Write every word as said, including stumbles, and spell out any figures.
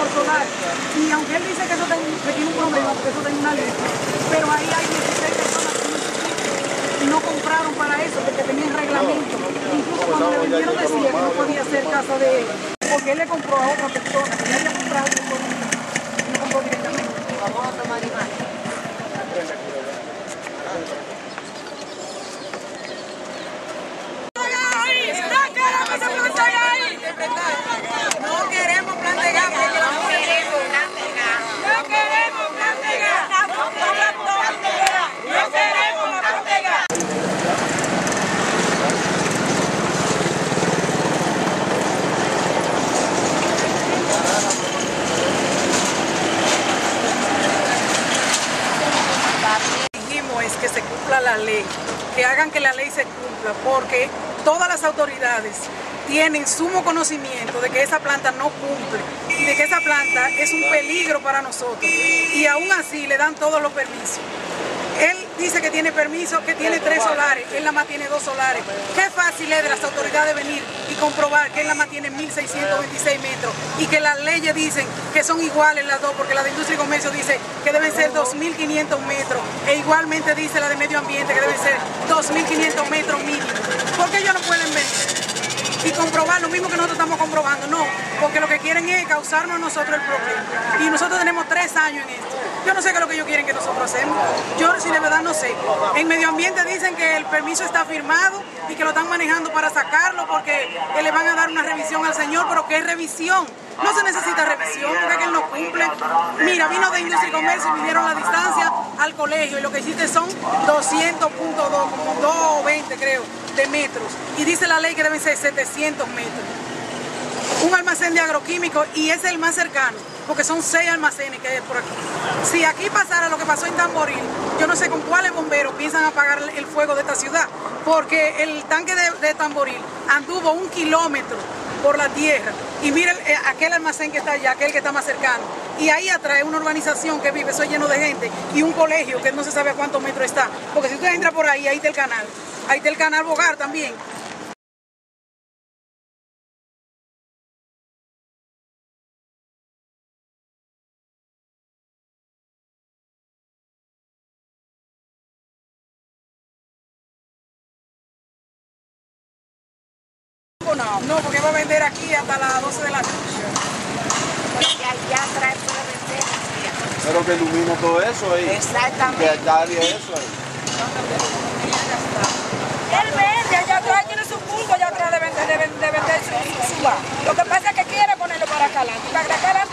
solar. Y aunque él dice que eso tiene, que tiene un problema, porque eso tiene una ley, pero ahí hay dieciséis personas que no compraron para eso, porque tenían reglamento. Incluso cuando le vendieron decía que no podía ser casa de él, porque él le compró a otra persona, que le había comprado y no compró directamente. Vamos a tomar imagen. No queremos plan de gas, no queremos plan de gas. No queremos plan de gas. No queremos plan de gas. Dijimos es que se cumpla la ley, que hagan que la ley se cumpla, porque todas las autoridades tienen sumo conocimiento de que esa planta no cumple y de que esa planta es un peligro para nosotros, y aún así le dan todos los permisos. Él dice que tiene permiso, que tiene tres solares, él nada más tiene dos solares. Qué fácil es de las autoridades venir y comprobar que él nada más tiene mil seiscientos veintiséis metros y que las leyes dicen que son iguales las dos, porque la de Industria y Comercio dice que deben ser dos mil quinientos metros e igualmente dice la de Medio Ambiente que deben ser dos mil quinientos metros mínimo. ¿Por qué ellos no pueden venir y comprobar lo mismo que nosotros estamos comprobando? No, porque lo que quieren es causarnos a nosotros el problema. Y nosotros tenemos tres años en esto. Yo no sé qué es lo que ellos quieren que nosotros hacemos. Yo sí de verdad no sé. En Medio Ambiente dicen que el permiso está firmado y que lo están manejando para sacarlo porque le van a dar una revisión al señor, pero ¿qué revisión? No se necesita revisión porque es que él no cumple. Mira, vino de Industria y Comercio y midieron la distancia al colegio y lo que hiciste son doscientos punto dos, como doscientos veinte creo, de metros. Y dice la ley que deben ser setecientos metros. Un almacén de agroquímicos y es el más cercano, porque son seis almacenes que hay por aquí. Si aquí pasara lo que pasó en Tamboril, yo no sé con cuáles bomberos piensan apagar el fuego de esta ciudad, porque el tanque de, de Tamboril anduvo un kilómetro por la tierra y miren eh, aquel almacén que está allá, aquel que está más cercano, y ahí atrás hay una urbanización que vive, eso es lleno de gente, y un colegio que no se sabe a cuántos metros está, porque si usted entra por ahí, ahí está el canal, ahí está el canal Bogar también. No, no, porque va a vender aquí hasta las doce de la noche. Porque allá atrás puede vender. Pero que ilumina todo eso ahí. Exactamente. Que darle eso ahí. Él vende, allá atrás tiene su punto, allá atrás de vender, de, de vender su, su bar. Lo que pasa es que quiere ponerlo para acá adelante. Para acá adelante